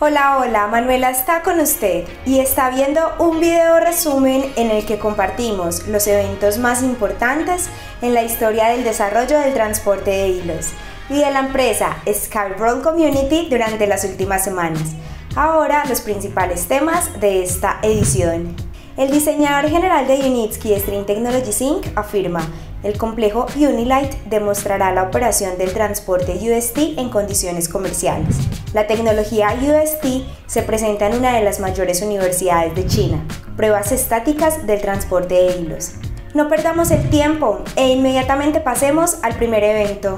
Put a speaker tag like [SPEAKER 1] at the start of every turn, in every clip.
[SPEAKER 1] Hola, hola, Manuela está con usted y está viendo un video resumen en el que compartimos los eventos más importantes en la historia del desarrollo del transporte de hilos y de la empresa SkyRoll Community durante las últimas semanas. Ahora los principales temas de esta edición. El diseñador general de Unitsky String Technologies Inc. afirma: el complejo Unilight demostrará la operación del transporte UST en condiciones comerciales. La tecnología UST se presenta en una de las mayores universidades de China. Pruebas estáticas del transporte de hilos. No perdamos el tiempo e inmediatamente pasemos al primer evento.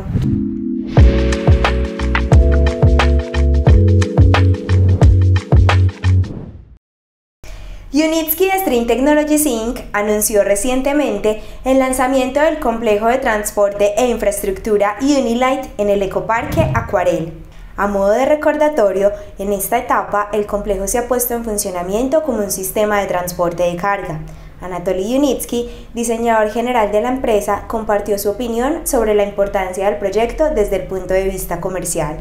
[SPEAKER 1] Unitsky String Technologies Inc. anunció recientemente el lanzamiento del complejo de transporte e infraestructura Unilight en el ecoparque Aquarel. A modo de recordatorio, en esta etapa el complejo se ha puesto en funcionamiento como un sistema de transporte de carga. Anatoly Unitsky, diseñador general de la empresa, compartió su opinión sobre la importancia del proyecto desde el punto de vista comercial.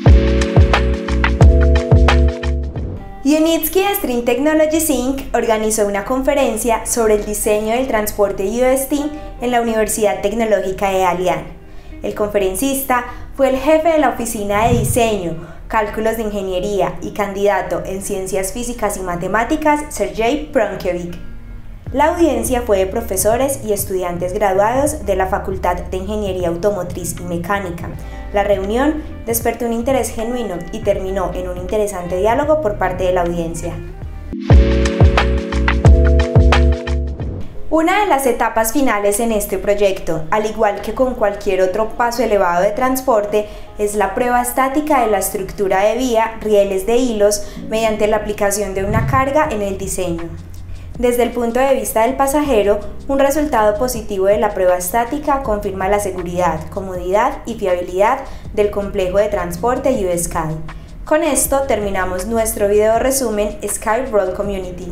[SPEAKER 1] Unitsky String Technologies Inc. organizó una conferencia sobre el diseño del transporte UST en la Universidad Tecnológica de Dalian. El conferencista fue el jefe de la Oficina de Diseño, Cálculos de Ingeniería y candidato en Ciencias Físicas y Matemáticas, Sergei Pronkiewicz. La audiencia fue de profesores y estudiantes graduados de la Facultad de Ingeniería Automotriz y Mecánica. La reunión despertó un interés genuino y terminó en un interesante diálogo por parte de la audiencia. Una de las etapas finales en este proyecto, al igual que con cualquier otro paso elevado de transporte, es la prueba estática de la estructura de vía, rieles de hilos, mediante la aplicación de una carga en el diseño. Desde el punto de vista del pasajero, un resultado positivo de la prueba estática confirma la seguridad, comodidad y fiabilidad del complejo de transporte USky. Con esto terminamos nuestro video resumen SkyRoll Community.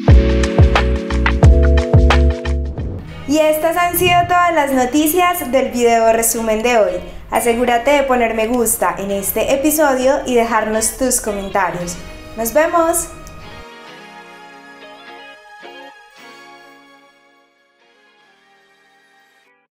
[SPEAKER 1] Y estas han sido todas las noticias del video resumen de hoy. Asegúrate de poner me gusta en este episodio y dejarnos tus comentarios. ¡Nos vemos!